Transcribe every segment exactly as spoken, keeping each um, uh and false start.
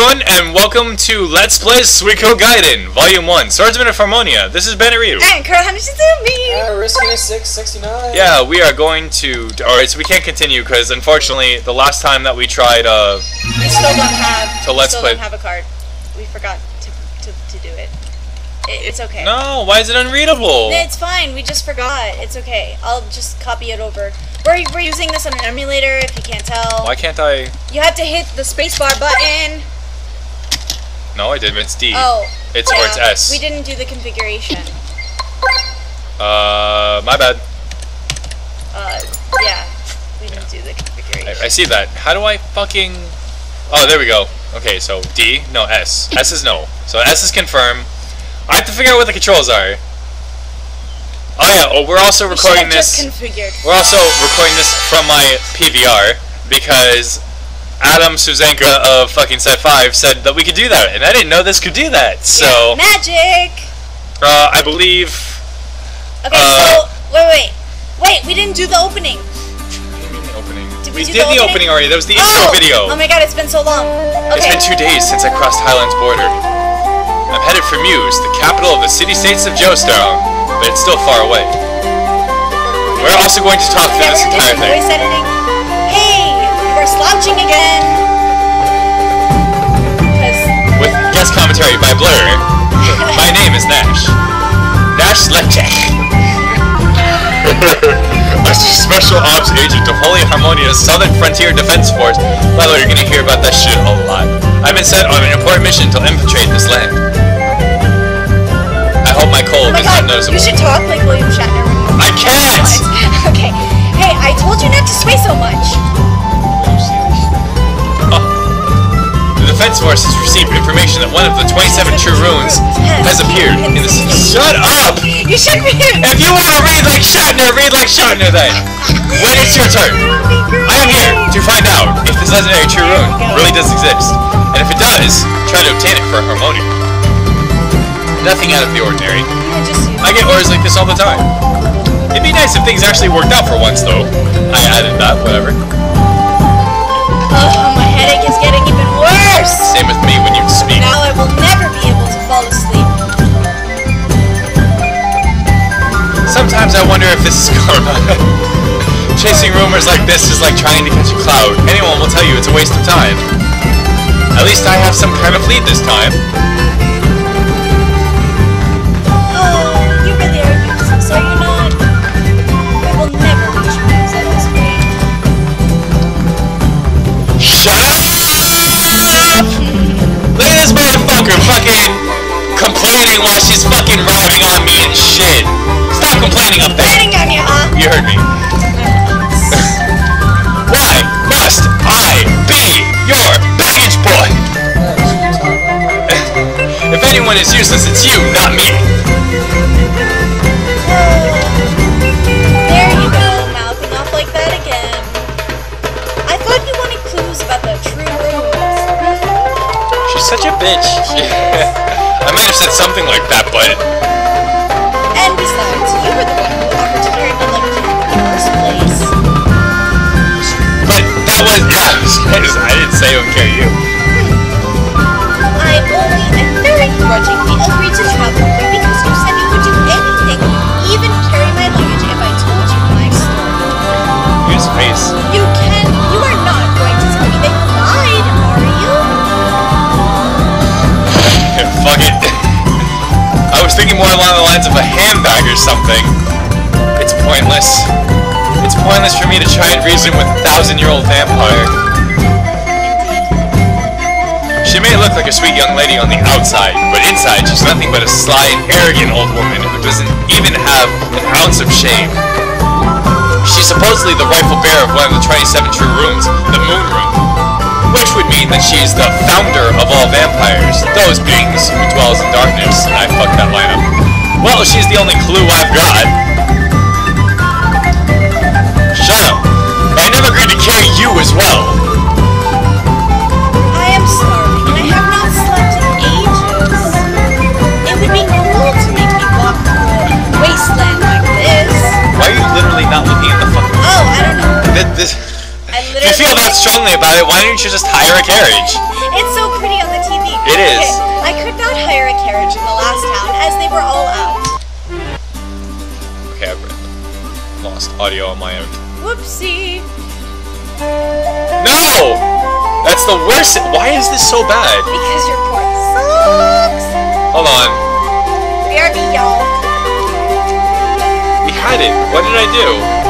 everyone, and welcome to Let's Play SuikoGaiden, Volume one, Swordsman of Harmonia. This is EXBanditryu. And Kurahanichizumi! Uh, risking a six sixty-nine. Yeah, we are going to... Alright, so we can't continue, because unfortunately, the last time that we tried, uh... We still don't have... To Let's still Play... don't have a card. We forgot to, to, to do it. it. It's okay. No, why is it unreadable? It's fine, we just forgot. It's okay. I'll just copy it over. We're, we're using this on an emulator, if you can't tell. Why can't I... You have to hit the spacebar button. No, I didn't. It's D. Oh. It's, yeah, or it's S. We didn't do the configuration. Uh, my bad. Uh, yeah. We didn't do the configuration. I, I see that. How do I fucking... Oh, there we go. Okay, so D, no, S. S is no. So S is confirm. I have to figure out what the controls are. Oh yeah, oh, we're also we recording just this... configured. We're also recording this from my P V R, because Adam Suzanka of fucking Set five said that we could do that, and I didn't know this could do that, so... Yeah, magic! Uh, I believe... Okay, uh, so... Wait, wait. Wait, we didn't do the opening. Opening. Did we, we do did the, the opening? opening already. That was the oh! intro video. Oh my god, it's been so long. Okay. It's been two days since I crossed Highland's border. I'm headed for Muse, the capital of the city-states of Joestone, but it's still far away. We're also going to talk through yeah, this we're entire doing thing. voice editing. Hey, we're slouching again. With guest commentary by Blur. My name is Nash. Nash Lepchek. A special ops agent of Holy Harmonia's Southern Frontier Defense Force. By the way, you're gonna hear about that shit a lot. I've been sent on an important mission to infiltrate this land. I hope my cold oh my is god, not noticeable. You should talk like William Shatner. I can't! Okay. Hey, I told you not to sway so much. Oh. The Defense Force has received information that one of the twenty-seven true runes has appeared in the... Shut up! You should be... If you want to read like Shatner, read like Shatner then! When it's your turn, I am here to find out if this legendary true rune really does exist. And if it does, try to obtain it for Harmonia. Nothing out of the ordinary. I get orders like this all the time. It'd be nice if things actually worked out for once, though. I added that, whatever. Oh, my headache is getting even worse! Same with me when you speak. Now I will never be able to fall asleep. Sometimes I wonder if this is karma. Chasing rumors like this is like trying to catch a cloud. Anyone will tell you it's a waste of time. At least I have some kind of lead this time. Oh, you really are useless, are you not? I will never reach Muse at this rate. Shut up! Look at this motherfucker fucking complaining while she's fucking riding on me and shit. Stop complaining up there. Complaining on you, huh? You heard me. Why must I be your baggage boy? If anyone is useless, it's you, not me. There you go, mouthing off like that again. I thought you wanted clues about the true runes. She's such a bitch. I might have said something like that, but... And besides, you were the one who offered to carry my luggage in the first place. But that was... Yeah, I didn't say I would carry you. I only and very grudgingly agreed to travel with you because you said you would do anything, even carry my luggage if I told you my story. Use face. You can... You are not going to tell me that you lied, are you? Fuck it. I was thinking more along the lines of a handbag or something. It's pointless. It's pointless for me to try and reason with a thousand-year-old vampire. She may look like a sweet young lady on the outside, but inside she's nothing but a sly and arrogant old woman who doesn't even have an ounce of shame. She's supposedly the rightful bearer of one of the twenty-seven true runes, the Moon Rune, which would mean that she's the founder of all vampires, those beings who dwells in darkness, and I fucked that line up. Well, she's the only clue I've got. Shut up! I never agreed to carry you as well. I am starving and I have not slept in ages. It would be cool to make me walk through a wasteland like this. Why are you literally not looking at the fucking... Oh, I don't know. This, this... I If you feel that strongly about it, why don't you just hire a carriage? It's so pretty on the T audio on my end. Whoopsie. No! That's the worst. Why is this so bad? Because your port sucks. Hold on. B R B, y'all. We had it. What did I do?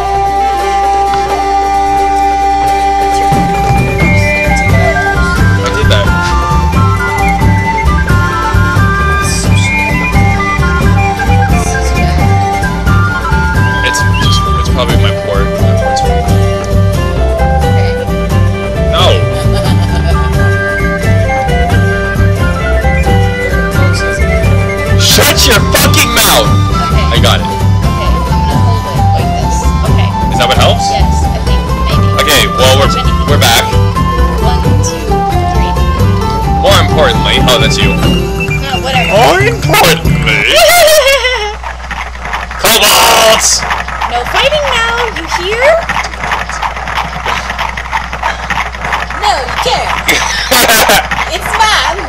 I did that. It's just, it's probably my port. My port's no! Shut your fucking mouth! Okay. I got it. Okay, I'm gonna hold it like this. Okay. Is that what helps? Yes, I think maybe. Okay, well we're we're back. One, two, three. More importantly, oh that's you. No, whatever. More importantly, Kobolds! No fighting now, you hear? No, you can't. It's mine.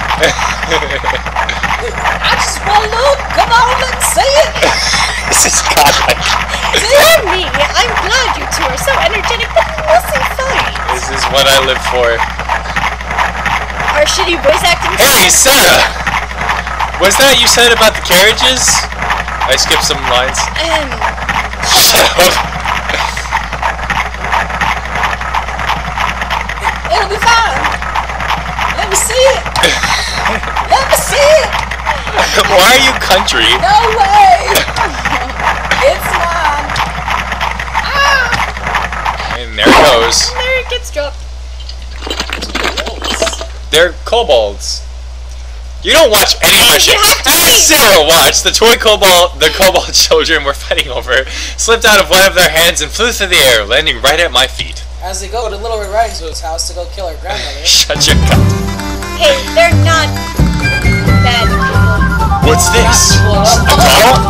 I just want to look. Come on, let's see it. This is godlike. Dear me, I'm glad you two are so energetic that you mustn't fight. This is what I live for. Our shitty voice acting. Hey, Sarah! Was that you said about the carriages? I skipped some lines. Um, Shut up. it'll be fine. Let me see it. Let me see it. Why are you country? No way. It's mine. Ah. And there it goes. There it gets dropped. They're kobolds. You don't watch any of my shit. You have to As see. Sarah watched, the toy kobold, the kobold children were fighting over, slipped out of one of their hands and flew through the air, landing right at my feet. As they go to Little Red Riding Hood's house to go kill her grandmother. Shut your mouth. Hey, they're not bad people. What's this? Well, A doll?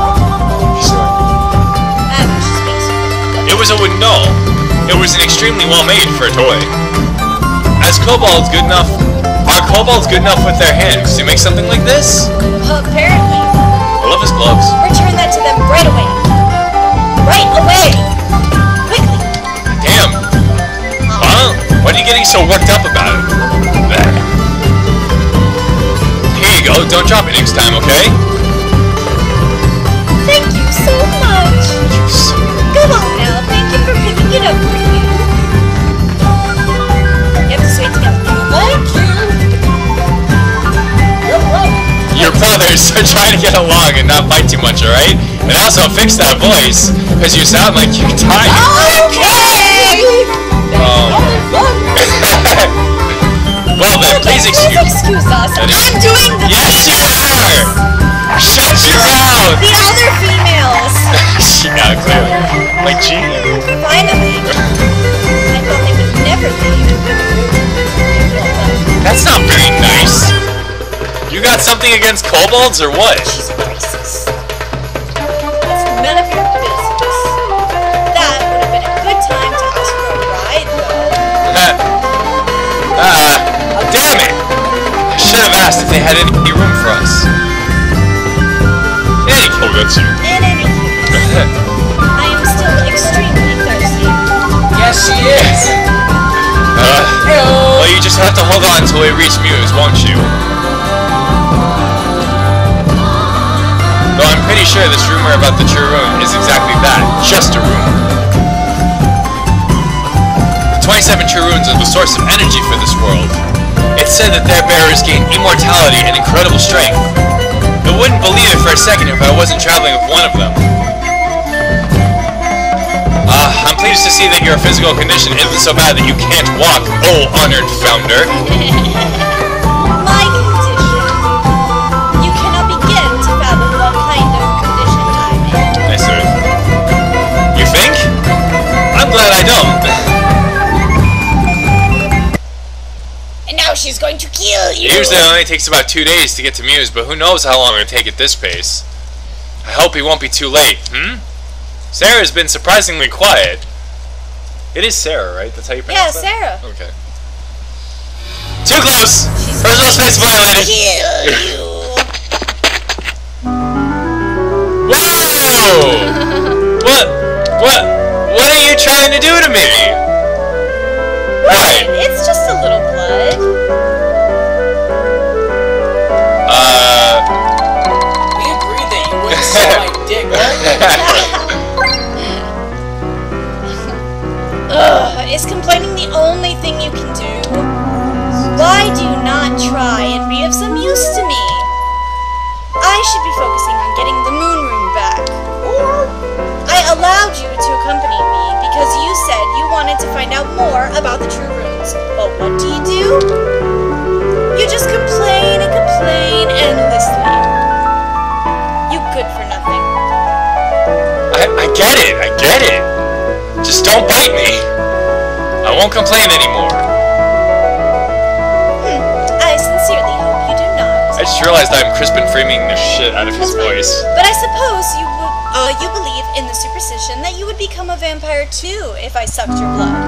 Um, she's basic. It was a wooden doll. It was an extremely well made for a toy. As kobolds good enough, are kobolds good enough with their hands to make something like this? Apparently. I love his gloves. Return that to them right away. Right away. Quickly. Damn. Huh? Why are you getting so worked up about it? Here you go. Don't drop it next time, okay? Thank you so much. Go on now. Thank you for picking it up for you. You have to say it together. Thank you. You're welcome. Your brothers are trying to get along and not fight too much, alright? And also fix that voice, because you sound like you're tired. Okay. Um, well then, please excuse Please excuse us. That is- I'm doing the Yes, you are! Shut your mouth! the other females. Yeah, clearly. Like, gee. Finally. I thought they would never leave. That's not very nice. You got something against kobolds or what? She's racist. It's none of your business. That would have been a good time to ask for a ride, though. Ah, damn it! I should have asked if they had any room for us. Any oh, that's you. In any case, I am still extremely thirsty. Yes, she is. Uh, well, you just have to hold on until we reach Muse, won't you? Though I'm pretty sure this rumor about the true rune is exactly that, just a rumor. The twenty-seven true runes are the source of energy for this world. It's said that their bearers gain immortality and incredible strength. I wouldn't believe it for a second if I wasn't traveling with one of them. Uh, I'm pleased to see that your physical condition isn't so bad that you can't walk, oh honored founder. My condition. You cannot begin to fathom what kind of condition I'm in. I sort of... You think? I'm glad I don't. And now she's going to kill you. Usually it only takes about two days to get to Muse, but who knows how long it'll take at this pace. I hope he won't be too late, hmm? Sarah's been surprisingly quiet. It is Sarah, right? That's how you Yeah, pronounce that? Sarah. Okay. Too close! She's Personal space violated! kill you. Whoa! What? What? What trying to do to me? Right, it's just a little blood. Uh... We agreed that you wouldn't suck my dick, right? Ugh, is complaining the only thing you can do? Why do you not try and be of some use to me? I should be focusing on getting the moon room back. Or I allowed you to accompany me because you said you wanted to find out more about the true runes. But what do you do? You just complain and complain endlessly. You good for nothing. I, I get it, I get it. Just don't bite me. I won't complain anymore. Hmm. I sincerely hope you do not. I just realized I'm crispin framing the shit out of his voice. But I suppose you would, uh, you believe in the superstition that you would become a vampire too if I sucked your blood.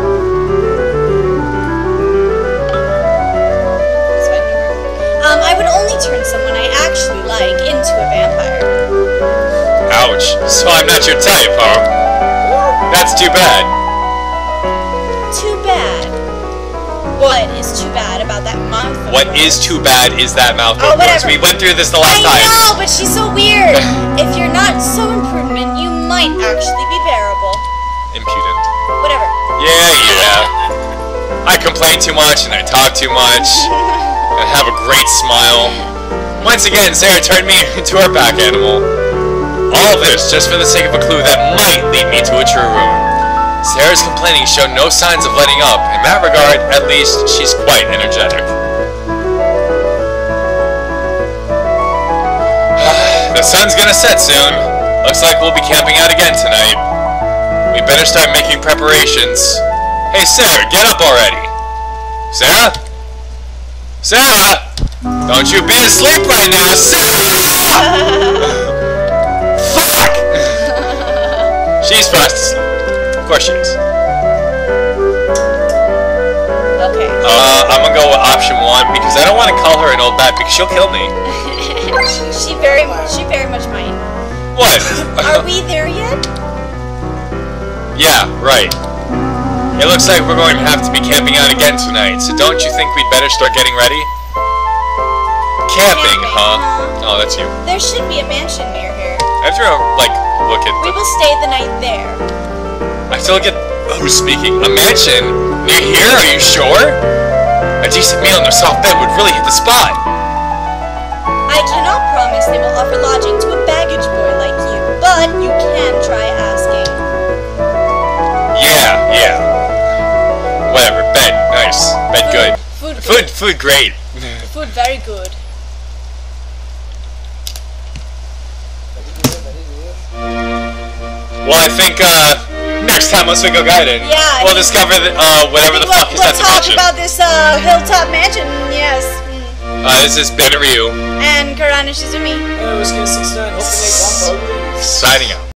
Um, I would only turn someone I actually like into a vampire. Ouch. So I'm not your type, huh? That's too bad. Too bad. What is too bad about that mouth? What is too bad is that mouth Oh, of yours. whatever. We went through this the last I time. know, but she's so weird. If you're not so imprudent, you might actually be bearable. Impudent. Whatever. Yeah, yeah. I complain too much and I talk too much. And have a great smile. Once again, Sarah turned me into her pack animal. All of this just for the sake of a clue that might lead me to a true rune. Sarah's complaining showed no signs of letting up. In that regard, at least, she's quite energetic. The sun's gonna set soon. Looks like we'll be camping out again tonight. We better start making preparations. Hey Sarah, get up already. Sarah? Sarah! Don't you be asleep right now, Sarah! Fuck! She's fast asleep. Of course she is. Okay. Uh, I'm gonna go with option one because I don't want to call her an old bat because she'll kill me. she very, she very much might. What? Are we there yet? Yeah, right. It looks like we're going to have to be camping out again tonight, so don't you think we'd better start getting ready? Camping, Camping, huh? huh? Oh, that's you. There should be a mansion near here. I have to, like, look at We the... will stay the night there. I have to look at who's speaking. A mansion? Near here? Are you sure? A decent meal and a soft bed would really hit the spot. I cannot promise they will offer lodging to a baggage boy like you, but you can try asking. Yeah, yeah. Whatever. Bed. Nice. Bed good. Food good. Food, food great. Food very good. Well, I think, uh, next time on SuikoGaiden, Yeah, we'll discover, the, uh, whatever the we'll, fuck is we'll at the talk mansion. about this uh, hilltop mansion, yes. Mm. Uh, this is EXBanditryu, And Karana Shizumi. Uh, it was gonna six nine. Hope to make one. signing out.